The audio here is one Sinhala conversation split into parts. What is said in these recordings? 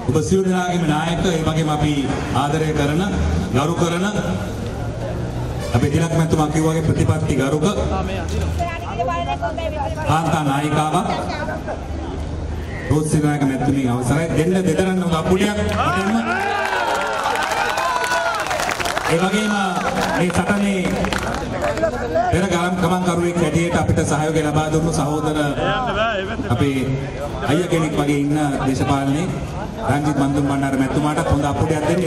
ඔබ සියලු දෙනාගේම නායක ඒ වගේම අපි ආදරය කරන ගරු කරන අපේ තිලක් මැතිතුමා කිව්වා වගේ ප්‍රතිපත්ති ගරුක කාන්තා නායිකාවක් රෝස්සේ නායක මැතිතුමී අවසරයි දෙන්න දෙතරන්න උග අපුඩියක් අතෙන්ම ඒ වගේම මේ සටනේ පෙර ගමන් කරුවෙක් හැටියට අපිට සහයෝගය ලබා දුන්නු සහෝදර අපේ අයියා කෙනෙක් වගේ ඉන්න දේශපාලනේ රංජිත් මන්දුම් බණ්ඩාර මැතිතුමාට හොඳ අපුඩියක් දෙන්න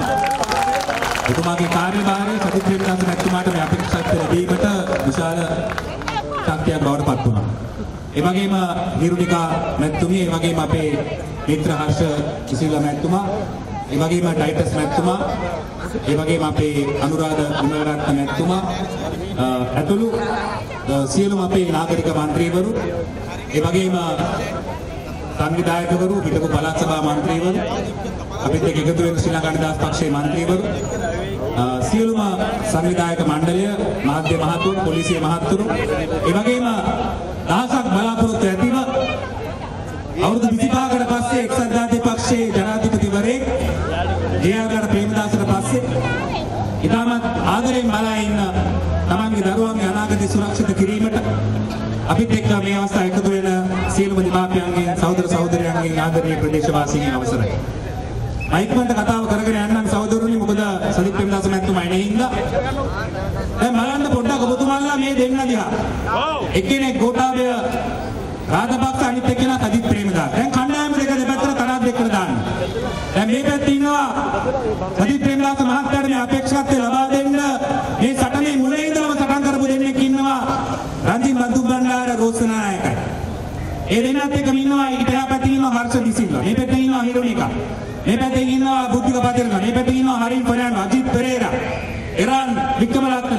එතුමාගේ කාර්යභාරය සජිත් ප්‍රේමදාස මැතිතුමාට මේ අපේක්ෂාත් ලැබීමට විශාල ශක්තියක් බවට පත් වුණා. ඒ වගේම නිරුනිකා මැතිතුමිය, ඒ වගේම අපේ මිත්‍ර හර්ෂ කිසිලා මැතිතුමා, ඒ වගේම ටයිටස් මැතිතුමා, ඒ වගේම අපේ අනුරාධ විමලරත්න මැතිතුමා ඇතුළු සියලුම අපේ නාගරික මන්ත්‍රීවරු, ඒ වගේම සංවිධායකවරු, පිටක පළාත් සභා මන්ත්‍රීවරු, අපිත් එක්ක එකතු වෙන ශ්‍රී ලංකා නිදහස් පක්ෂයේ මන්ත්‍රීවරු, සියලුම සංවිධායක මණ්ඩලය, මාධ්‍ය මහතුරු, පොලිසිය මහතුරු, ඒ වගේම දහසක් බලාපොරොත්තු ඇතිව අවුරුදු 25කට පස්සේ එක්සත් ජාතික පක්ෂයේ ජනාධිපතිවරයෙක් ජේ.ආර්. ප්‍රේමදාසට පස්සේ ඉතාමත් ආදරෙන් බලා ඉන්න තමන්ගේ දරුවන්ගේ අනාගතය සුරක්ෂිත කිරීමට අපිත් එක්ක මේ අවස්ථාව එකතු වෙන සියලුම දෙමාපියන්ගේ සහෝදර සහෝදරයන්ගේ ආදරණීය ප්‍රදේශවාසීන්ගේ අවසරයි. මයික්මන්ට කතාව කරගෙන යන්නම් සහෝදරුනි, මොකද සජිත් ප්‍රේමදාස මැතිතුමා එනේ හින්දා. දැන් බලන්න පොඩ්ඩක් ඔබතුමාලා මේ දෙන්න දිහා. එක්කෙනෙක් ගෝඨාභය රාජපක්ෂ, අනිත් එක්කෙනා සජිත් ප්‍රේමදාස. දැන් කණ්ඩායම දෙක දෙපැත්තට තරහ දෙකකට දාන්න. දැන් මේ පැත්තේ ඉන්නවා සජිත් ප්‍රේමදාස මහත්තයාට මේ අපේක්ෂාත්වය ලබා දෙන්න මේ සටනේ මුලින් ඉඳලම සටන් කරපු දෙන්නෙක් ඉන්නවා රංජිත් මන්දුම් බණ්ඩාර රෝසනායකයි. ඒ දෙන්නත් එක්කම ඉන්නවා ඊට එහා පැත්තේ ඉන්නවා හර්ෂ දිසිල්වා. මේ පැත්තේ ඉන්නවා හිරුනිකා. මේ පැත්තේ ඉන්නවා බුද්ධික පතිරණ. මේ පැත්තේ ඉන්නවා හරින් ෆර්නෑන්ඩෝ, අජිත් පෙරේරා, එරන් වික්‍රමරත්න,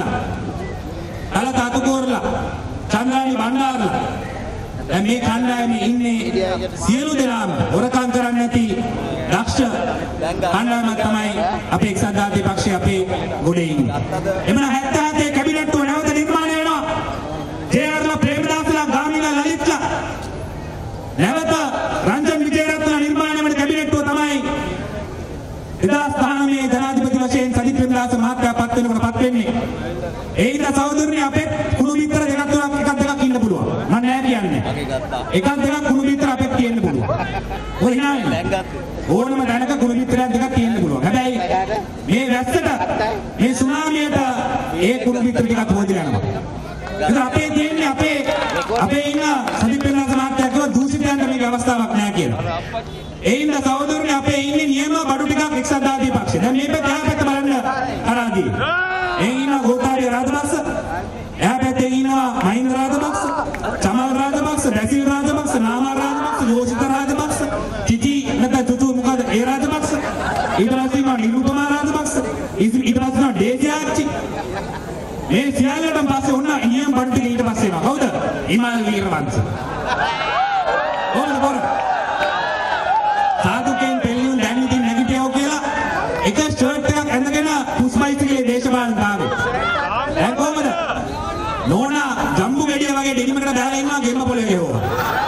තලත අතුකෝරලා, චන්ද්‍රානි බණ්ඩාරලා. දැන් මේ කණ්ඩායමේ ඉන්නේ සියලු දෙනාම හොරකම් කරන්නේ නැති දක්ෂ කණ්ඩායමක් තමයි අපේ එක්සත් ජාතික පක්ෂයේ අපේ ගොඩේ ඉන්නේ. එමන 77 කැබිනට්ටුව නැවත නිර්මාණය වෙනවා. ජේ.ආර්. ප්‍රේමදාසලා, ගාමිණී ලලිත්ලා, නැවත රංජන් විජේරත්න නිර්මාණය වෙන කැබිනට්ටුව තමයි 2019 ජනාධිපති වශයෙන් සජිත් ප්‍රේමදාස මහත්තයා පත් වෙනකොට පත් වෙන්නේ. ඒ ඉඳ සහෝදරනි අපේ කුණු බිත්තර දෙකක් තුනක් එකක් දෙකක් ඉන්න පුළුවන්. මම නෑ කියන්නේ. එකක් දෙකක් කුණු බිත්තර අපේ තියෙන්න පුළුවන්. ඔය හිනාන්නේ. ඕනම දැනක කුණු බිත්තරයක් දෙකක් තියෙන්න පුළුවන්. හැබැයි මේ වැස්සට මේ සුනාමියට ඒ කුණු බිත්තර ටිකක් හොදලා යනවා. ඒක අපේ තියෙන්නේ අපේ ඉන්න සජිත් ප්‍රේමදාස මහත්තයා කියව දූෂිතයන්ට මේක අවස්ථාවක් නෑ කියලා. ඒ ඉන්න සහෝදරනි අපේ ඉන්නේ නියම බඩු ටිකක් එක්සත් ජාතික පක්ෂේ. දැන් මේ පැත්ත එහා පැත්ත බලන්න අරාදී. ඒ ඉන්න ගෝඨාභය රාජපක්ෂ, එහා පැත්තේ ඉන්නවා මහින්ද රාජපක්ෂ, චමල් රාජපක්ෂ, බැසිල් රාජපක්ෂ, නාමල් රාජපක්ෂ, යෝෂිත රාජපක්ෂ, චිචි නැත්නම් චුචු මොකද ඒ රාජපක්ෂ, ඊට පස්සේ ඉන්නවා නිරුපමා රාජපක්ෂ, ඊට පස්සේ ඉන්නවා ඩේසිආච්චි. මේ සියල්ලටම පස්සේ ඔන්න නියම බඩු ටික ඊට පස්සේ එනවා. කවුද? හිමාල් වීරවංශ. ඕන සාදුකෙන් පෙළියුන් දැන් ඉතින් නැගිටියෝ කියලා එක ෂර්ට් එකක් ඇඳගෙන පුස්බයිසිකලේ දේශපාලනට ආවේ. දැන් කොහමද? නෝනා ජම්බු ගෙඩිය වගේ ඩෙනිමකට දාලා ඉන්නවා ගෙම්ම පොලේ ගෙවුවා.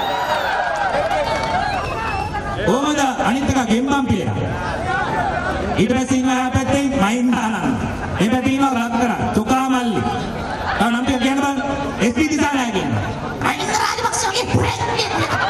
කොහමද? අනිත් එක ගෙම්බම් පිළිලා. ඊට පස්සේ ඉන්නවා එහා පැත්තේ මහින්ද ආනන්ද. මේ පැත්තේ ඉන්නවා රත්තරන්, චොකාමල්ලි. තව නම් ටික කියන්න බලන්න. එස්.පී. දිසානායක ඉන්නවා. මහින්ද රාජපක්ෂ වගේ පුරේ.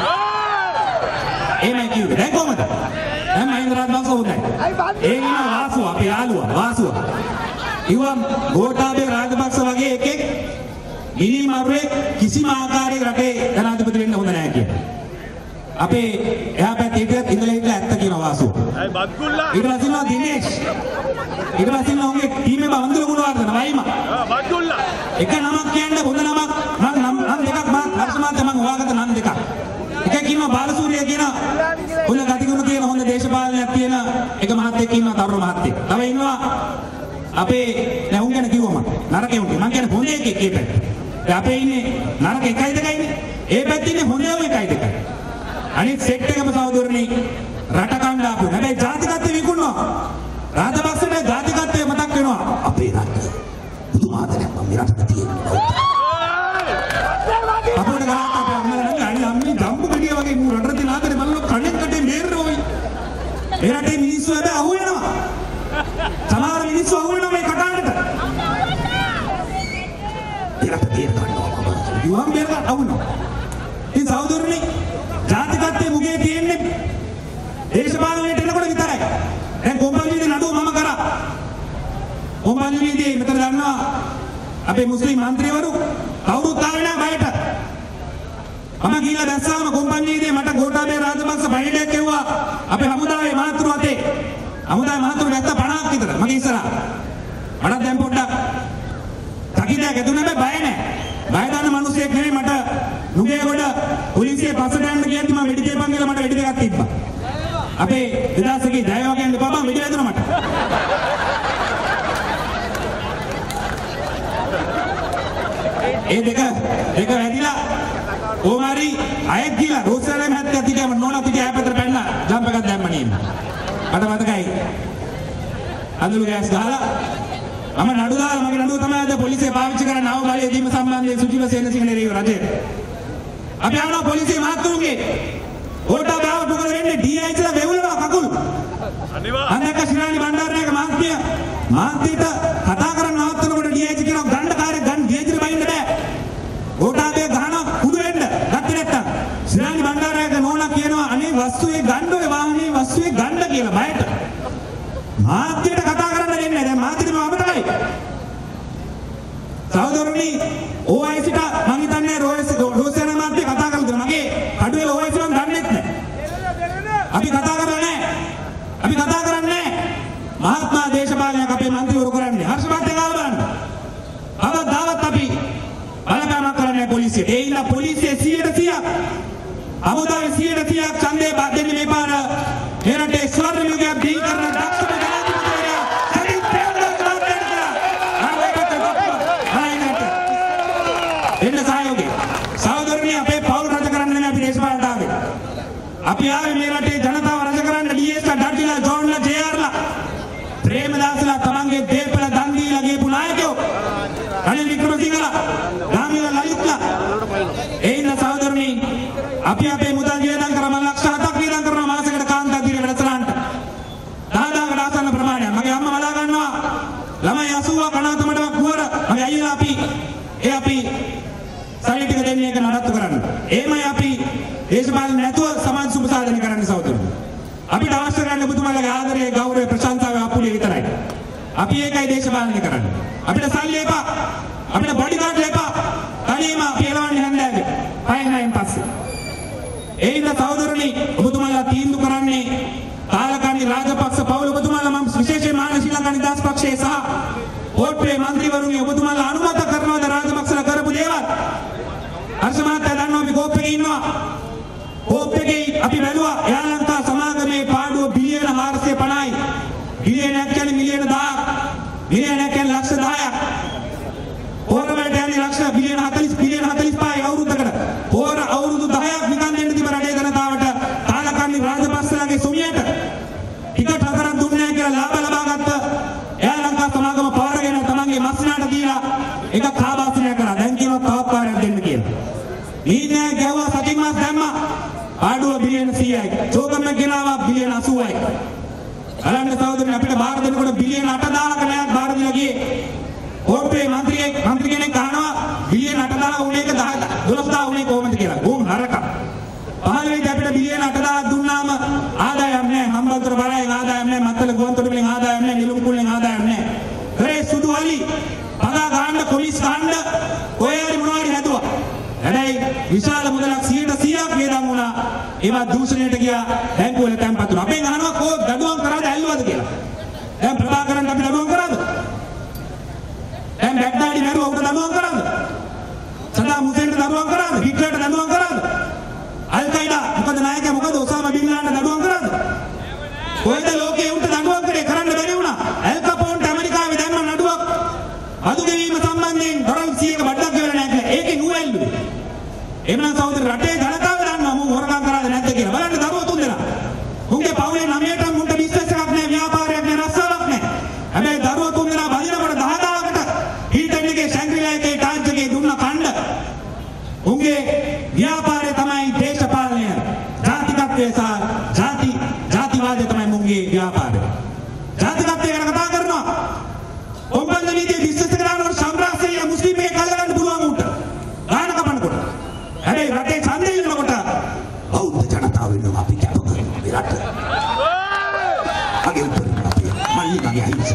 එමේ කිව්වේ. දැන් කොහමද? දැන් මහින්ද රාජපක්ෂ හොඳයි. ඒ ඉන්න වාසුව අපේ යාළුවා වාසුව. ඉවම් ගෝඨාභය රාජපක්ෂ වගේ එකෙක් මිනිමරුවේ කිසිම ආකාරයක රටේ ජනාධිපති වෙන්න හොඳ නැහැ කියලා. අපේ එහා පැත්තේ ඉඳලා ඇත්ත කියන වාසුව. අය බත්ගුල්ලා. ඊට පස්සේ ඉන්නවා දිනේෂ්. ඊට පස්සේ ඉන්නවා උන්ගේ ටීම් එක වන්දන ගුණවර්ධන වයිම. බත්ගුල්ලා. එක නමක් කියන්න හොඳ නමක් නම් දෙකක් මම හර්ෂමාන්ත මම හොයාගත්ත නම් දෙකක්. එකක් ඉන්නවා බාලසූරිය කියන හොඳ ගතිගුණ තියෙන හොඳ දේශපාලනයක් තියෙන එක මහත්තයෙක් ඉන්නවා තරුණ මහත්තයෙක්. තව ඉන්නවා අපේ දැන් උන් ගැන කිව්වම නරකේ උන්ගේ මං කියන්නේ හොඳ එකෙක් ඒ පැත්තේ. දැන් අපේ ඉන්නේ නරක එකයි දෙකයිනේ. ඒ පැත්තේ ඉන්නේ හොඳම එකයි දෙකයි. අනිත් සෙට් එකම සහෝදරනේ රට කණ්ඩායම. හැබැයි ජාතිකත්වයේ විකුණනවා. රාජපක්ෂට ජාතිකත්වයේ මතක් වෙනවා. අපේ රට බුදුමාදරයක් මම මේ රටට තියෙනවා. අපේ ගාත අපේ අම්මලා අම්මේ ජම්බු ගෙඩිය වගේ මූ රටට නාදනේ බලන කණෙන් කටේ මේරෝයි. ඒ රටේ මිනිස්සු හැබැයි අහු වෙනවා. සමහර මිනිස්සු අහු වෙනවා මේ කතාවට. ඒකට බේර ගන්නවා කොහොමද? යුවම් බේර ගන්න අහු වෙනවා. ඉතින් සහෝදරනි ජාතිකත්වයේ මුගේ තියෙන්නේ දේශපාලනයට එනකොට විතරයි. දැන් කොම්පඤ්ඤුවේ නඩුව මම කරා. කොම්පඤ්ඤුවේදී මෙතන දන්නවා අපේ මුස්ලිම් മന്ത്രിවරු කවුරුත් ආවේ නැහැ බයට. මම ගිහලා දැස්සාම කොම්පඤ්ඤුවේදී මට ගෝඨාභය රාජපක්ෂ බණිඩයක් කිව්වා අපේ හමුදාවේ මහතුරු අතේ. හමුදාවේ මහතුරු නැත්ත 50ක් විතර මගේ ඉස්සරහා. මට දැන් පොඩ්ඩක් තකිතයක් ඇතුනේ බය නැහැ. බය දාන මිනිස්සෙක් නෙමෙයි මට නුගේගොඩ පොලිසිය පස්සට යන්න කියද්දි මම වෙඩි තියපන් කියලා මට වෙඩි දෙකක් තිබ්බා. අපේ 2000 කී ජයවා කියන්නේ බබා වෙඩි වැදුනා මට. ඒ දෙක වැදිලා ඕමාරි අයෙක් ගිහලා රෝසරම් හැත්තේ තියම නෝනා පිටිය ආපතර පැනලා ජම්ප් එකක් දැම්ම නේද. මට මතකයි. අඳුළු ගෑස් ගහලා මම නඩු දාලා මගේ නඩුව තමයි අද පොලිසිය පාවිච්චි කරන නව බලය දීම සම්බන්ධයෙන් සුජීව සේනසිංහ නෙරේව රජයට. අපි ආවන පොලිසිය මහත්තුරුගේ ගෝඨාභය පුකර වෙන්නේ DIචලා වෙවුලනවා කකුල්. අනිවාර්යයෙන්. අනක ශ්‍රීරාණි බණ්ඩාරනායක මහත්මියට කතා කරන්න නවත්තනකොට DIච කියනවා ගණ්ඩකාරයෙක් ගන්න DIචට බයින්න බෑ. ගෝඨාභය ගහනවා කුඩු වෙන්න. ගත්තේ නැත්තම් ශ්‍රීරාණි බණ්ඩාරනායක නෝනා කියනවා අනේ වස්තුවේ ගන්න ඔය වාහනේ වස්තුවේ ගන්න කියලා බයට. මහත්මියට කතා කරන්න දෙන්නේ නැහැ. දැන් මහත්මියම අපතයි. සහෝදරනි OICට මං හිතන්නේ රෝසේන මහත්මිය කතා කරලා මගේ කඩුවේ OIC මං දන්නේ නැහැ. අපි කතා කරන්නේ මහත්මා දේශපාලනයක් අපේ മന്ത്രിවරු කරන්නේ. හර්ෂවර්ධන ගාව බලන්න. අවදාවත් අපි බලපෑමක් කරන්නේ පොලිසියට. ඒ ඉන්න පොලිසිය 100% අමුදාවේ 100% ඡන්දේ දෙන්නේ මේ පාර මේ රටේ ස්වර්ණ යුගයක් දී කරන දක්ෂම ජනාධිපතිවරයා සජිත් ප්‍රේමදාස එන්න සහයෝගය. සහෝදරනි අපේ පවුල් රජ කරන්න නෙමෙයි අපි දේශපාලනට ආවේ. අපි ආවේ මේ රටේ ජනතාව රජ කරන්න ඩීඑස්ලා ඩඩ්ඩිලා ජෝන්ලා ජේආර්ලා ප්‍රේමදාසලා තමන්ගේ දේපල දන් දීලා ගියපු නායකයෝ. රනිල් වික්‍රමසිංහලා රාමිල ලලිත්ලා ඒ ඉන්න සහෝදරනි අපි අපේ මුදල් වියදම් කරා ලක්ෂ 7ක් වියදම් කරනවා මාසෙකට කාන්තා දින වැඩසටහනට. 10000කට ආසන්න ප්‍රමාණයක්. මගේ අම්මා මලා ගන්නවා ළමයි 80 කණාතමඩ කුවර මගේ අයියලා අපි සල්ලි ටික දෙන්නේ එක නඩත්තු කරන්න. එහෙමයි අපි දේශපාලන නැතුව සමාජ සුබසාධනය කරන්න සහෝදරනි. අපිට අවශ්‍ය කරන්නේ ඔබතුමාලගේ ආදරය, ගෞරවය, ප්‍රශංසාව, අපුලිය විතරයි. අපි ඒකයි දේශපාලනය කරන්නේ. අපිට සල්ලි එපා. අපිට බොඩිගාඩ් එපා. තනියම අපි එලවන්නේ හැන්දෑවේ. පයින්යින් පස්සේ. ඒ ඉන්න සහෝදරනි ඔබතුමාලා තීන්දුව කරන්නේ තාලකණ්ඩි රාජපක්ෂ පවුල ඔබතුමාලා මම විශේෂයෙන් මාන ශ්‍රී ලංකා නිදහස් පක්ෂයේ සහ කෝට්ටේ മന്ത്രിවරුන්ගේ ඔබතුමාලා අනුමත කරනවාද රාජපක්ෂලා කරපු දේවල්? හර්ෂ මහත්තයා දන්නවා අපි කෝප් එකේ ඉන්නවා. කෝප් එකේ අපි බැලුවා එයාලන්තා සමාගමේ පාඩුව බිලියන 450යි. බිලියනයක් කියන්නේ මිලියන 10ක්. මිලියනයක් කියන්නේ ලක්ෂ 10ක්. ඕරවලට යන්නේ ලක්ෂ බිලියන 45යි අවුරුද්දකට. ඕර අවුරුදු 10ක් නිකන් දෙන්න තිබ්බ රටේ ජනතාවට තාලකණ්ඩි රාජපක්ෂලාගේ සොමියට ටිකට් හතරක් දුන්නේ නැහැ කියලා ලාභ ලබා ගත්ත එයාලන්තා සමාගම පාරගෙන තමන්ගේ මස්නාට දීලා එක කාබාසිනිය කරා. දැන් කියනවා තවත් පාරක් දෙන්න කියලා. ඊනේ ගැවුවා සතින් මාස දැම්මා. ආඩුව බිලියන 100යි. චෝකම්ම ගෙනාවා බිලියන 80යි. බලන්න සහෝදරනි අපිට බාර දෙනකොට බිලියන 8000ක නෑක් බාර දීලා ගියේ. කෝප්පේ මන්ත්‍රී කෙනෙක් අහනවා බිලියන 8000 උනේ එක 12000 උනේ කොහොමද කියලා. ඕම් නරක. 15 අපිට බිලියන 8000ක් දුන්නාම ආදායම් නෑ. හම්බන්තොට බලයෙන් ආදායම් නෑ. මත්තල ගුවන්තොට වලින් ආදායම් නෑ. නිලුම් කුල්ලෙන් ආදායම් නෑ. කරේ සුදු වලි පගා ගන්න පොලිස් ගන්න ඔය හරි මොනවාරි හැදුවා. හැබැයි විශාල මුදලක් 100%ක් වේදම් වුණා. ඒවා දූෂණයට ගියා බැංකුව වල තැන්පත් වුණා. අපෙන් අහනවා කෝ දඩුවම් කරාද ඇල්ලුවද කියලා. දැන් ප්‍රභාකරන් අපි දඩුවම් කරාද? දැන් බැග්දාඩි නරුව උට දඩුවම් කරාද? සදාම් හුසේන්ට දඩුවම් කරාද? හිට්ලර්ට දඩුවම් කරාද? අල් කයිඩා මොකද නායකයා මොකද ඔසාමා බින් ලාඩන් දඩුවම් කරාද? කොයිද ලෝකේ උන්ට දඩුවම් කරේ කරන්න බැරි වුණා. ඇල් කපෝන්ට ඇමරිකාවේ දැම්ම නඩුවක් අදු ගෙවීම සම්බන්ධයෙන් ඩොලර් 100ක බඩක් ගෙවලා නැහැ කියලා. ඒකේ නුවැල්ලුවේ. එමනම් සහෝදර රටේ ජනතාව දන්නවා මම හොරකම් කරාද නැද්ද කියලා. බලන්න දරුවෝ තුන්දෙනා. උන්ගේ පවුලේ 9ට මුන්ට බිස්නස් එකක් නැහැ, ව්‍යාපාරයක් නැහැ, රස්සාවක් නැහැ. හැබැයි දරුවෝ තුන්දෙනා බදිනකොට 10000කට හීටන් එකේ ශැංග්‍රීලා එකේ ටාන්ස් එකේ දුන්න කණ්ඩ. උන්ගේ ව්‍යාපාරය තමයි දේශපාලනය. ජාතිකත්වය සහ ජාතිවාදය තමයි මුන්ගේ ඔවුන්ගේ ව්‍යාපාරය. ජාතිකත්වය ගැන කතා කරනවා. ඔබන්ද නීතිය විශ්වාස කරනවා සම්රාසීය මුස්ලිම් මේ කල්ලගන්න පුළුවන් උන්ට. ගාන කපනකොට. හැබැයි රටේ ඡන්දය ඉන්නකොට බෞද්ධ ජනතාව ඉන්නවා අපි කැප කරනවා මේ රට. අගේ උත්තරින් අපි මල්ලිකගේ අහිංසක.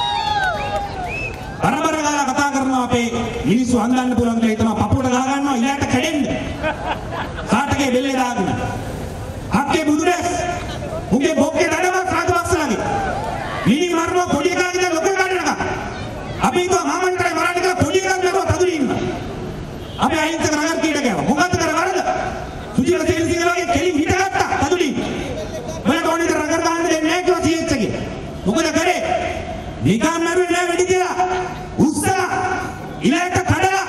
බරබර ගාලා කතා කරනවා අපේ මිනිස්සු අන්දන්න පුළුවන් කියලා හිතනවා පපුවට ගහ ගන්නවා ඉලයට කැඩෙන්න. සාටකේ බෙල්ලේ දාගෙන. හක්කේ බුදුරැස්. උගේ බොක්කේ දඩමක් රාජපක්ෂලාගේ. මිනි මරනවා පොඩි එකාගේ ලොකු කාඩනක. අපි හිතුවා මාමන්ටරේ මරන්න කියලා පොඩි එකක් නේද තදුලි ඉන්න. අපි අහිංසක නගර කීට ගියා. මොකද්ද කර වරද? සුජීව තේරසිංහලගේ කෙලින් හිටගත්තා තදුලි. බලන්න ඕනේ නගර ගහන්න දෙන්නේ නැහැ කිව්වා CH එකේ. මොකද කරේ? නිකන් මරුවේ නෑ වෙඩි කියලා. උස්සලා ඉලයට කඩලා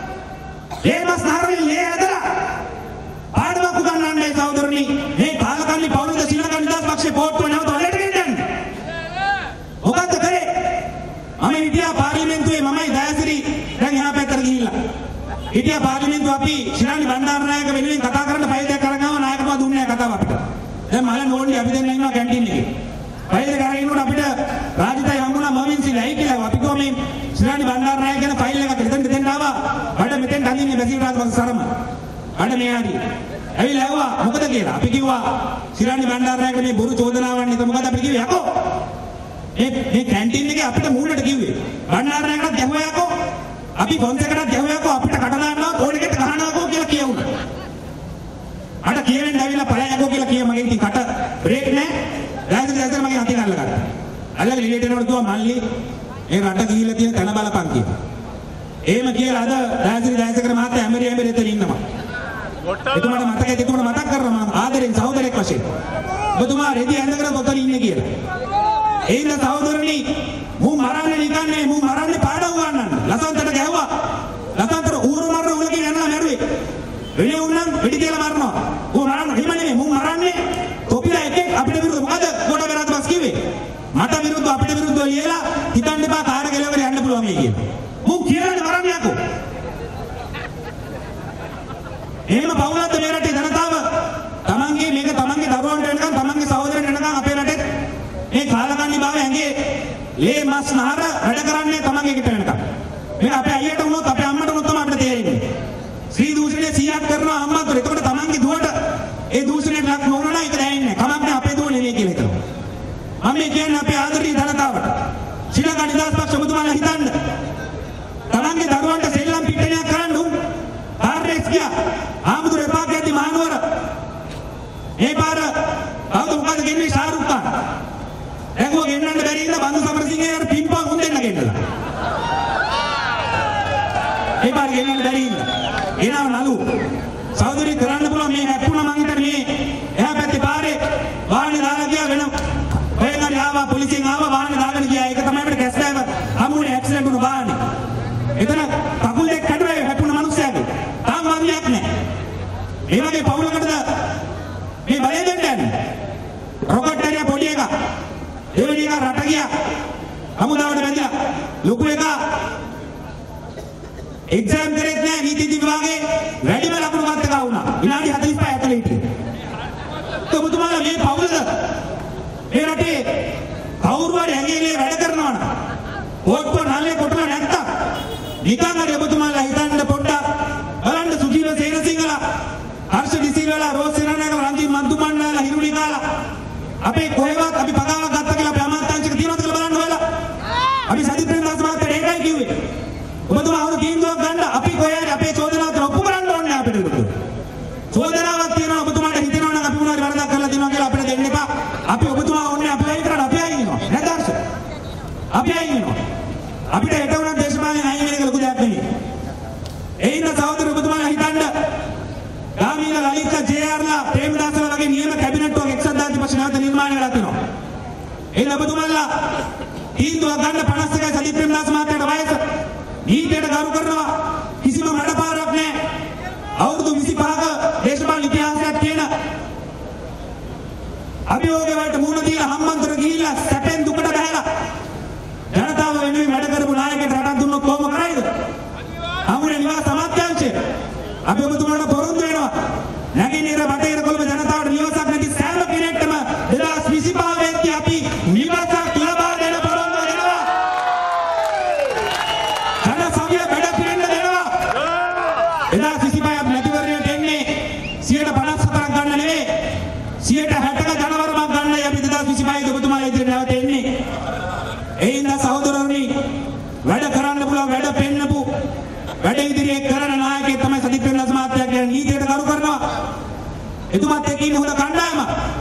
ලේමස් නහරේ ලේ ඇදලා ආඩමක් උගන්වන්නේ සහෝදරනි මේ කාලකන්ණි පවුලද ශ්‍රී ලංකා නිදහස් පක්ෂේ පොට්ටුව නැවත ඔලට ගෙන්නන්නේ. මොකද්ද කරේ? මම හිටියා පාර්ලිමේන්තුවේ මමයි දයාසිරි දැන් එහා පැත්තට ගිහිල්ලා. හිටියා පාර්ලිමේන්තුව අපි ශිරාණි බණ්ඩාරනායක වෙනුවෙන් කතා කරන්න ෆයිල් එකක් අරන් ආවා නායකතුමා දුන්නේ නැහැ කතාව අපිට. දැන් මල නෝන්ඩි අපි දෙන්න ඉන්නවා කැන්ටින් එකේ. ෆයිල් එක අරගෙන ඉන්නකොට අපිට රාජිතයි හම්බුණා මොමින් සිලයි කියලා අපි කිව්වා මේ ශිරාණි බණ්ඩාරනායක ගැන ෆයිල් එකක් එතෙන් දෙන්න ආවා. බඩ මෙතෙන් අඳින්නේ බැසි රාජපක්ෂ සරම. බඩ මෙයාදී. ඇවිල්ලා ඇහුවා මොකද කියලා. අපි කිව්වා ශිරාණි බණ්ඩාරනායක මේ බොරු චෝදනාවක් නේද මොකද අපි කිව්වේ යකෝ. මේ කැන්ටින් එකේ අපිට මූණට කිව්වේ. බණ්ඩාරනායකටත් ගැහුවා යකෝ. අපි ෆොන්සේකටත් ගැහුවා යකෝ අපිට කට දාන්නවා ඕනෙකට ගහනවාකෝ කියලා කියවුණා. අර කියවෙන්න ඇවිල්ලා පළය යකෝ කියලා කිය මගෙන් ඉතින් කට බ්‍රේක් නැහැ. දැන් මගේ අතින් අල්ලගත්තා. අල්ලගෙන ඉලියට එනකොට කිව්වා මල්ලි මේ රට ගිහිල්ලා තියෙන තන බලපන් කියලා. එහෙම කියලා අද දයාසිරි මහත්තයා ඇමරි එතන ඉන්නවා. එතුමාට මතකයි එතුමාට මතක් කරනවා මම ආදරෙන් සහෝදරයෙක් වශයෙන්. ඔබතුමා රෙදි ඇඳගෙන ඔතන ඉන්නේ කියලා. ඒ ඉන්න සහෝදරනි මූ මරන්නේ නිකන් නෙමෙයි මූ මරන්නේ පාඩම් ගන්නන්න. ලසන්තට ගැහුවා. ලසන්තට ඌරු මරන උලකින් යනවා මැරුවේ. වෙලේ උන්නම් වෙඩි කියලා මරනවා. ඌ මරන්න හිම නෙමෙයි මූ මරන්නේ තොපිලා එකෙක් අපිට විරුද්ධ මොකද කොට වෙරත් බස් කිව්වේ. මට විරුද්ධව අපිට විරුද්ධව ලියලා හිතන්න එපා කාර කෙලවර යන්න පුළුවන් මේ කියලා. මූ කියන්නේ මරන්නේ යකෝ. එහෙම පවුලත් මේ රටේ ජනතාව තමන්ගේ මේක තමන්ගේ දරුවන්ට වෙනකන් තමන්ගේ සහෝදරයන්ට වෙනකන් අපේ රටේ මේ කාලකන්ණි භාවය ඇඟේ ලේ මස් නහර වැඩ කරන්නේ තමන්ගේ ගෙට වෙනකන්. මේක අපේ අයියට වුණොත් අපේ අම්මට වුණොත් තමයි අපිට තේරෙන්නේ. ශ්‍රී දූෂණය 100ක් කරනවා අම්මාතුර. එතකොට තමන්ගේ දුවට ඒ දූෂණයට ලක් නොවුණා නම් ඒක දැනෙන්නේ නැහැ. කමක් නැහැ අපේ දුව නෙවෙයි කියලා හිතනවා. මම මේ කියන්නේ අපේ ආදරණීය ජනතාවට. ශ්‍රී ලංකා නිදහස් පක්ෂ ඔබතුමාලා හිතන්න. තමන්ගේ දරුවන්ට සෙල්ලම් පිටණයක් කරන්න උන් ආර්එක්ස් ගියා. ආමුදුර එපා කියද්දි මහනුවර මේ පාර ආවුද මොකද ගෙන්නේ ශාරුක් ખાન. එංගෝ ගෙන්නන්න බැරි ඉඳ බන්දු සමරසිංහේ අර පිම්පන් හොන් දෙන්න ගෙන්නලා. මේ පාර ගෙන්නන්න බැරි ඉඳ. එනවා නලු. සහෝදරි කරන්න පුළුවන් මේ හැප්පුණා මං හිතන්නේ මේ එහා පැත්තේ පාරේ වාහනේ දාලා ගියා වෙන ඔයගොල්ලෝ ආවා පොලිසියෙන් ආවා වාහනේ දාගෙන ගියා. ඒක තමයි අපිට කැස් ඩ්‍රයිවර් හමුනේ ඇක්සිඩන්ට් වුණු වාහනේ. එතන කකුල් දෙක කඩුවේ හැප්පුණ මිනිස්සයාගේ. තාම වන්දියක් නැහැ. ඒ වගේ පවුලකටද මේ බලය දෙන්න යන්නේ. රොකට් ඇරියා පොඩි එකා. දෙවෙනි එකා රට ගියා. හමුදාවට බැඳලා ලොකු එකා එක්සෑම් කරේත් නැහැ නීති විභාගේ වැඩිම ලකුණු ගත්ත එකා වුණා. විනාඩි 45 ඇතුළේ හිටියේ. ඔබතුමාලා මේ පවුලද මේ රටේ කවුරු හරි ඇඟිල්ලේ වැඩ කරනවා නම් ඕට්ටුව නල්ලේ කොටලා නැත්තම් නිකන් හරි ඔබතුමාලා හිතන්න පොඩ්ඩක් බලන්න සුජීව සේනසිංහලා හර්ෂ ඩිසිල්වලා රෝස් සේනානායක රන්ජිත් මන්තුමන්නාලා හිරුලිකාලා අපේ කොහෙවත් අපි පගාවක් ගත්ත කියලා අපි අමාත්‍යාංශික තියනවද කියලා බලන්න හොයලා අපි සජිත් ප්‍රේමදාස මහත්තයා ඒකයි කිව්වේ. ඔබතුමා අවුරු තීන්දුවක් ගන්න අපි කොහේ හරි අපේ චෝදනාවට ඔප්පු කරන්න ඕනේ අපිට විරුද්ධව. චෝදනාවක් තියෙනවා ඔබතුමාට හිතෙනවා නම් අපි මොනවාරි වරදක් කරලා තියෙනවා කියලා අපිට දෙන්න එපා. අපි ඔබතුමා ඕනේ අපි අයින් කරලා අපි අයින් වෙනවා. නේද හර්ෂ? අපි අයින් වෙනවා. අපිට හෙට උනත් දේශපාලනේ අයින් වෙන එක ලොකු දෙයක් නෙමෙයි. ඒ ඉන්න සහෝදර ඔබතුමාලා හිතන්න ගාමිණී ලලිත ජේ.ආර්.ලා ප්‍රේමදාසලා වගේ නියම කැබිනට් එකක් එක්සත් ජාතික පක්ෂ නැවත නිර්මාණය කරලා තිනවා. ඒ ඔබතුමාලා තීන්දුවක් ගන්න 51යි සජිත් ප්‍රේමදාස මහත්තයාට වයස. නීතියට ගරු කරනවා කිසිම මඩපාරක් නැහැ. අවුරුදු 25ක දේශපාලන ඉතිහාසයක් තියෙන අභියෝග වලට මුහුණ දීලා හම්බන්තොට ගිහිල්ලා සැපෙන් දුකට බහැලා ජනතාව වෙනුවෙන් වැඩ කරපු නායකයෙක් රටක් දුන්නොත් කොහොම කරයිද? අමුනේ නිවාස අමාත්‍යාංශය අපි ඔබතුමාට පොරොන්දු වෙනවා. නැගිනීර බටහිර කොළඹ ජනතාවට නිවාසක් නැති සෑම කෙනෙක්ටම 2025 වෙද්දී 160ක ජනවරමක් ගන්නයි අපි 2025 ඔබතුමාලා ඉදිරියට නැවත එන්නේ. ඒ ඉඳලා සහෝදරවරුනි වැඩ කරන්න පුළුවන් වැඩ පෙන්නපු වැඩ ඉදිරියේ කරන නායකයෙක් තමයි සජිත් ප්‍රේමදාස මහත්තයා කියන නීතියට කරු කරනවා. එතුමාත් එක්ක ඉන්න හොඳ කණ්ඩායම.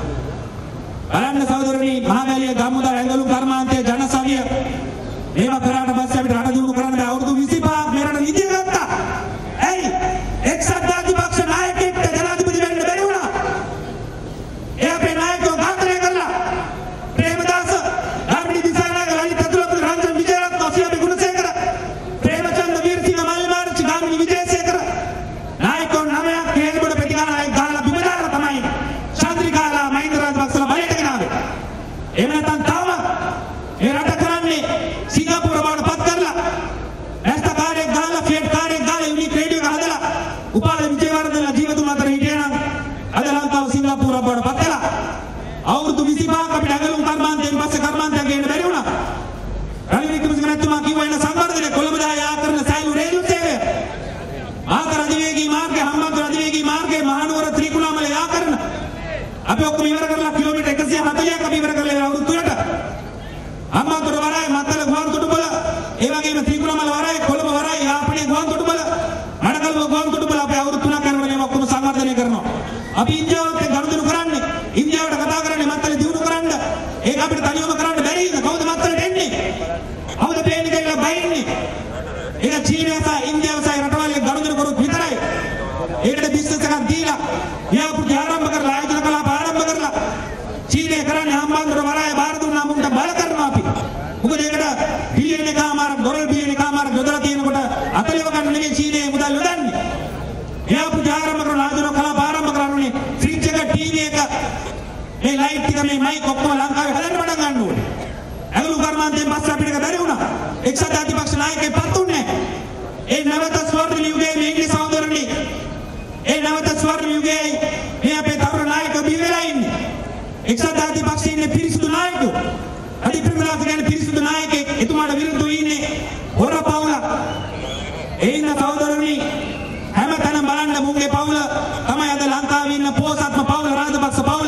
බලන්න සහෝදරවරුනි මහගැලිය ගම්මුදා ඇඟලුම් කර්මාන්තයේ ජනසවිය මේවා කරාට පස්සේ අපිට රට දියුණු කරන්න බෑ. අවුරුදු 25ක් මේ රට නිදිය ගත්තා. ඇයි? එක්සත් ජාතිපක්ෂ නායකයෙක්ට ජනාධිපති වෙන්න බැරි වුණා. ඒ අපේ නායකයෝ ඝාතනය කළා. ප්‍රේමදාස, ධර්මනී දිසානායක, ලලිත් අතුලපති, රංජන් විජයරත්න, ඔසියාබේ ගුණසේකර, ප්‍රේමචන්ද්‍ර වීරසිංහ, මල්ලිමාරච්චි, ගාමිණී විජේසේකර නායකයෝ 9ක් හේල්බඩ ප්‍රතිගානයි ගහලා බිම දාලා තමයි චන්ද්‍රිකාලා මහින්ද රාජපක්ෂලා බයට ගෙනාවේ. එහෙම නැත්නම් තාම මේ රට කරන්නේ සිංගප්පූර බවට පත් කරලා නැස්ත කාර්යයක් ගහලා ෆියට් කාර්යයක් ගහලා යුනික් රේඩියෝ එක හදලා උපාල විජේවර්ධනලා ජීවතුන් අතර හිටියනම් අද ලංකාව සිංගප්පූර බවට පත් කළා. අවුරුදු 25ක් අපිට ඇඟලුම් කර්මාන්තයෙන් පස්සේ කර්මාන්තයක් ගේන්න බැරි වුණා. රනිල් වික්‍රමසිංහ නැත්තුමා කිව්වා එන සංවර්ධනය කොළඹ යා කරන සයිලු රේලු සේවය. ආකර අධිවේගී මාර්ගය, හම්බන්තොට අධිවේගී මාර්ගය, මහනුවර ත්‍රිකුණාමල යා කරන අපි ඔක්කොම ඉවර කරලා කිලෝමීටර් 140ක් අපි ඉවර කරලා අවුරුදු 3ට. හම්බන්තොට වරාය, මත්තල ගුවන් තොටුපළ, ඒ වගේම ත්‍රිකුණාමල වරාය, කොළඹ වරාය, යාපනයේ ගුවන් තොටුපළ, මඩකල්ව ගුවන් තොටුපළ අපි අවුරුදු 3ක් යනකොට මේවා ඔක්කොම සංවර්ධනය කරනවා. අපි ඉන්දියාවත් එක්ක ගනුදෙනු කරන්නේ, ඉන්දියාවට කතා කරන්නේ මත්තල දියුණු කරන්න. ඒක අපිට තනියම කරන්න බැරි නේද? කවුද මත්තලට එන්නේ? කවුද ප්ලේන් එකේ බයින්නේ? ඒක චීනය සහ ඉන්දියාව සහ රටවල් එක්ක ගනුදෙනු කරුත් විතරයි. ඒකට බිස්නස් එකක් දීලා, ව්‍යාපෘති ආරම්භ කරලා, ආයතන කලාප ආරම්භ කරලා චීනය කරන්නේ හම්බන්තොට වරාය බාර දුන්නා මුන්ට බල කරනවා අපි. මොකද ඒකට බිලියන එකමාරක් ඩොලර් බිලියන එකමාරක් යොදලා තියෙනකොට අතලෙව ගන්න නෙමෙයි චීනයේ මුදල් යොදන්නේ. ව්‍යාපෘති ආරම්භ කරලා ආයතන කලාප ආරම්භ කරන්නේ ෆ්‍රිජ් එක, ටීවී එක, මේ ලයිට් ටික, මේ මයික් ඔක්කොම ලංකාවේ හදන්න පටන් ගන්න ඕනේ. ඇඟලුම් කර්මාන්තයෙන් පස්සේ අපිට බැරි වුණා. එක්සත් ජාතිපක්ෂ නායකයෙක් පත් උන්නේ. ඒ නැවත ස්වර්ණ යුගයේ මේ ඉංග්‍රීසි සහෝදරනි, ඒ නැවත ස්වර්ණ යුගයේ මේ අපේ තරුණ නායකයෝ බිහි වෙලා ඉන්නේ. එක්සත් ජාතිපක්ෂයේ ඉන්නේ පිරිසුදු නායකයෝ. සජිත් ප්‍රේමදාස කියන්නේ පිරිසුදු නායකයෙක්. එතුමාට විරුද්ධව ඉන්නේ හොර පවුල. ඒ ඉන්න සහෝදරනි හැමතැනම බලන්න මුන්ගේ පවුල තමයි අද ලංකාවේ ඉන්න පොහොසත්ම පවුල, රාජපක්ෂ පවුල.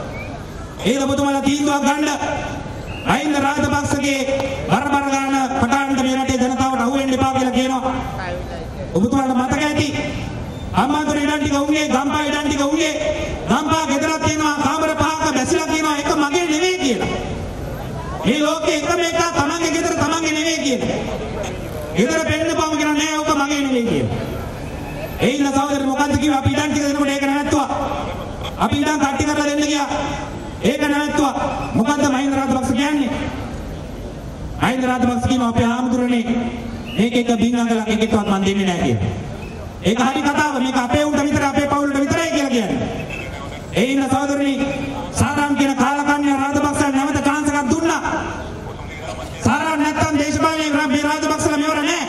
ඒද ඔබතුමාලා තීන්දුවක් ගන්න. මහින්ද රාජපක්ෂගේ බරබර ගන්න පටාන්ට මේ රටේ ජනතාවට අහු වෙන්න එපා කියලා කියනවා. ඔබතුමාට මතක ඇති හම්බන්තොට ඉඩම් ටික උන්නේ, ගම්පා ඉඩම් ටික උන්නේ, ගම්පා ගෙදරක් තියෙනවා, කාමර 5ක බැසිලා තියෙනවා, ඒක මගේ නෙවෙයි කියලා. මේ ලෝකේ එකම එක තමන්ගේ ගෙදර තමන්ගේ නෙවෙයි කියලා. ගෙදර පෙන්නපුවම කියනවා නෑ ඕක මගේ නෙවෙයි කියලා. ඒ ඉන්න සහෝදරයෝ මොකද්ද කිව්වා? අපි ඉඩම් ටික දෙනකොට ඒක නැවැත්තුවා. අපි ඉඩම් කට්ටි කරලා දෙන්න ගියා. ඒක නැවැත්තුවා. මොකද්ද මහින්ද රාජපක්ෂ කියන්නේ? මහින්ද රාජපක්ෂ කියනවා අපේ ආමුදුරනේ මේක එක බින්ගංගලක් එකෙක්වත් මන් දෙන්නේ නැහැ කියලා. ඒක හරි කතාව. මේක අපේ උන්ට විතරයි, අපේ පවුලට විතරයි කියලා කියන්නේ. ඒ ඉන්න සහෝදරනි සාරාම් කියන කාලකන්‍ය රාජපක්ෂ නැවත chance එකක් දුන්නා. සාරාම් නැත්තම් දේශපාලනේ මේ රාජපක්ෂලා මෙවර නැහැ.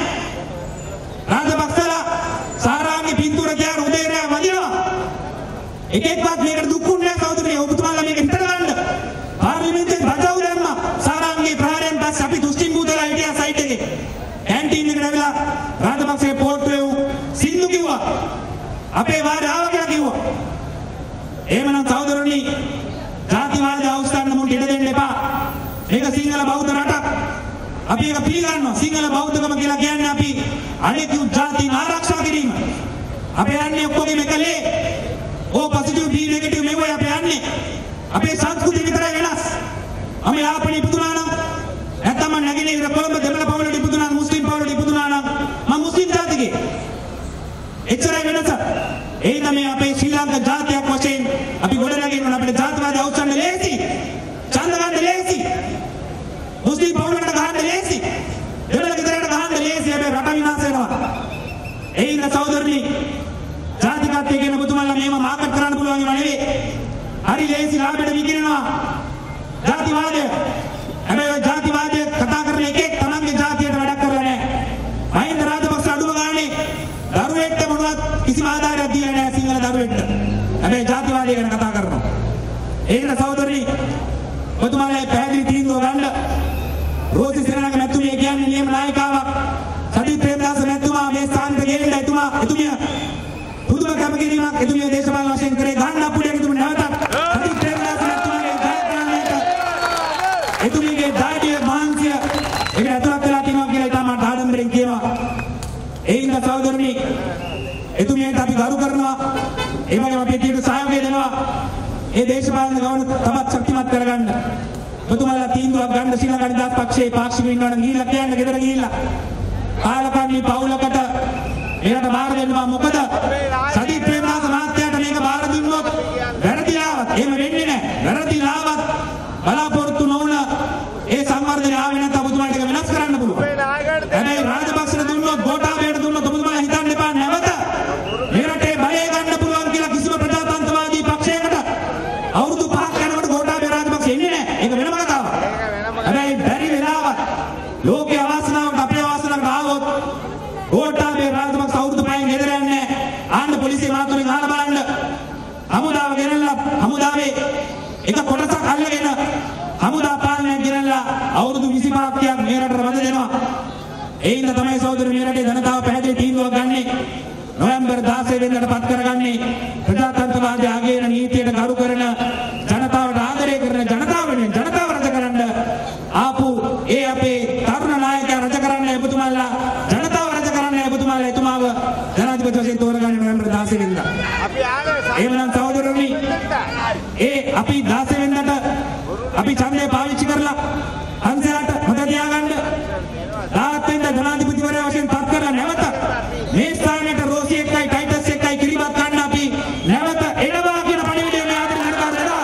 රාජපක්ෂලා සාරාම්ගේ පින්තූර කියන උදේරය වදිනවා. එකෙක්වත් මේකට දුක්ුන්නේ නැහැ සහෝදරනි. ඔබතුමාලා මේක හිතලා ගන්න. පාර්ලිමේන්තුවේ බජව් දැම්මා. සාරාම්ගේ ප්‍රහාරයෙන් පස්සේ අපි දුස්ටින් බුදලා හිටියා සයිට් එකේ. කැන්ටීන් එකට ඇවිල්ලා රාජපක්ෂගේ පොට්ටුවේ සින්දු කිව්වා. අපේ වාරේ ආව කියලා කිව්වා. එහෙමනම් සහෝදරනි ජාතිවාදී අවස්ථාන්න මුන්ට ඉඩ දෙන්න එපා. මේක සිංහල බෞද්ධ රටක්. අපි ඒක පිළිගන්නවා. සිංහල බෞද්ධකම කියලා කියන්නේ අපි අනිකුත් ජාතීන් ආරක්ෂා කිරීම. අපි යන්නේ ඔක්කොගෙම එකලේ. ඕ පොසිටිව් බී නෙගටිව් මේවයි අපි යන්නේ. අපේ සංස්කෘතිය විතරයි වෙනස්. අපි යාපනයේ ඉපදුනා නම් නැත්නම් නැගිනහිර කොළඹ දෙමළ පවුලට ඉපදුනා නම්, මුස්ලිම් පවුලට ඉපදුනා නම් මම මුස්ලිම් ජාතිකේ. එච්චරයි වෙනස. ඒ තමයි අපේ ශ්‍රී ලංකා ජාතියක් වශයෙන් අපි ගොඩනගගෙන අපිට ජාතිවාදී අවසන් ලේසි. ඡන්ද ගන්න ලේසි. මුස්ලිම් පවුලකට ගහන්න ලේසි. දෙමළ ගෙදරට ගහන්න ලේසි. හැබැයි රට විනාශ වෙනවා. ඒ ඉන්න සහෝදරනි ජාතිකත්වයේ කියන ඔබතුමාලා මේව මාකට් කරන්න පුළුවන් ඒවා නෙවෙයි. හරි ලේසි ලාභෙට විකිරෙනවා. ජාතිවාදය. හැබැයි ජාතිවාදය කතා කරන එකෙක් තමන්ගේ ජාතියට වැඩක් කරලා නැහැ. මහින්ද රාජපක්ෂ අඩුම ගානේ දරුවෙක්ට මොනවත් කිසිම ආධාරයක් දීලා නැහැ සිංහල දරුවෙක්ට. හැබැයි ජාතිවාදය ගැන කතා කරනවා. ඒකට සහෝදරනි ඔබතුමාලා පැහැදිලි තීන්දුව ගන්න. රෝසි සේනානායක මැතිතුමිය කියන්නේ නියම නායකාවක්. සජිත් ප්‍රේමදාස මැතිතුමා මේ ස්ථානට ගෙන්න එතුමිය පුදුම කැපකිරීමක් එතුමිය දේශපාලන වශයෙන් කරේ ගන්න අපුඩියක් එතුමිය නැවතත් සජිත් ඒ දේශපාලන ගමන තවත් ශක්තිමත් කරගන්න. ඔබතුමාලා තීන්දුවක් ගන්න ශ්‍රී ලංකා නිදහස් පක්ෂයේ පාක්ෂිකව ඉන්නවනම් ගිහිල්ලා කියන්න ගෙදර ගිහිල්ලා. කාලකන්ණි පවුලකට මේකට බාර දෙන්න මොකද? සජිත් ප්‍රේමදාස මහත්තයාට මේක බාර දුන්නොත් වැරදිලාවත් එහෙම වෙන්නේ නැහැ. වැරදිලාවත් බලාපොරොත්තු නොවුන ඒ සංවර්ධනය ආවේ නැත්නම් ඔබතුමාට ඒක වෙනස් කරන්න පුළුවන්. හැබැයි රාජපක්ෂට දුන්නොත් ගෝඨාභයට දුන්නොත් ඔබතුමාලා හිතන්න එපා නැවත මේ රටේ බලය ගන්න පුළුවන් කියලා කිසිම ප්‍රජාතන්ත්‍රවාදී පක්ෂයකට අවුරුදු 5ක් යනකොට ගෝඨාභය රාජපක්ෂ එන්නේ නැහැ. ඒක වෙනම කතාවක්. හැබැයි බැරි වෙලාවක් ලෝකයේ අවාසනාවකට අපේ අවාසනාවකට ආවොත් ගෝඨාභය රාජපක්ෂ අවුරුදු 5න් ගෙදර යන්නේ නැහැ. ආන්න පොලිසිය මාතුලින් අහලා බලන්න. හමුදාව ගෙනල්ලා හමුදාවේ එක කොටසක් අල්ලගෙන හමුදා පාලනය ගෙනල්ලා අවුරුදු 25ක් තියක් මේ රටට වද දෙනවා. ඒ හින්දා තමයි සහෝදර මේ රටේ ජනතාව පැහැදිලි තීන්දුවක් ගන්නේ. නොවැම්බර් 16 වෙනිදාට පත් කරගන්නේ ප්‍රජාතන්ත්‍රවාදී ආගයන නීතියට ගරු කරන ජනතාවට ආදරය කරන ජනතාව වෙනුවෙන් ජනතාව රජ කරන්න ආපු ඒ අපේ තරුණ නායකයා රජ කරන්න එතුමාලා ජනතාව රජ කරන්න එතුමාලා එතුමාව ජනාධිපති වශයෙන් තෝරගන්නේ නොවැම්බර් 16 වෙනිදා. අපි ආවේ එහෙමනම් සහෝදරනි ඒ අපි 16 වෙනිදාට අපි ඡන්දය පාවිච්චි කරලා අන්සලට මත තියාගන්න 17 වෙනිදා ජනාධිපතිවරයා වශයෙන් පත් කරලා නැවත මේ ස්ථානයට රෝසි එක්කයි ටයිටස් එක්කයි කිරිබත් ගන්න අපි නැවත එනවා කියන පණිවිඩය මේ ආදරේ ජනතාවට දෙනවා.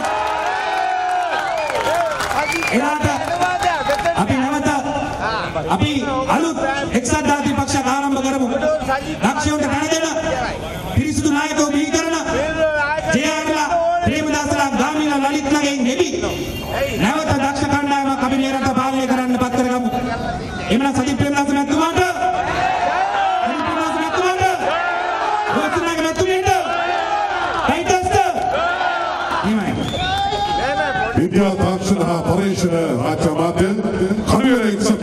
එලාට අපි නැවත අපි අලුත් එක්සත් ජාතික පක්ෂයක් ආරම්භ කරමු. දක්ෂයන්ට දැන දෙන පිරිසුදු නායකයෝ බිහි කරන ජයarla ප්‍රේමදාසලා ගාමිණා ලලිත්ලගෙන් නෙවි නැවත දක්ෂ කණ්ඩායමක් අපි මේ රට පාලනය කරන්න පත් කරගමු. එමනම් සජිත් ප්‍රේමදාස මැතිතුමාට විද්‍යා තාක්ෂණ හා පරීක්ෂණ රාජ්‍ය අමාත්‍ය කමියර එක්සත්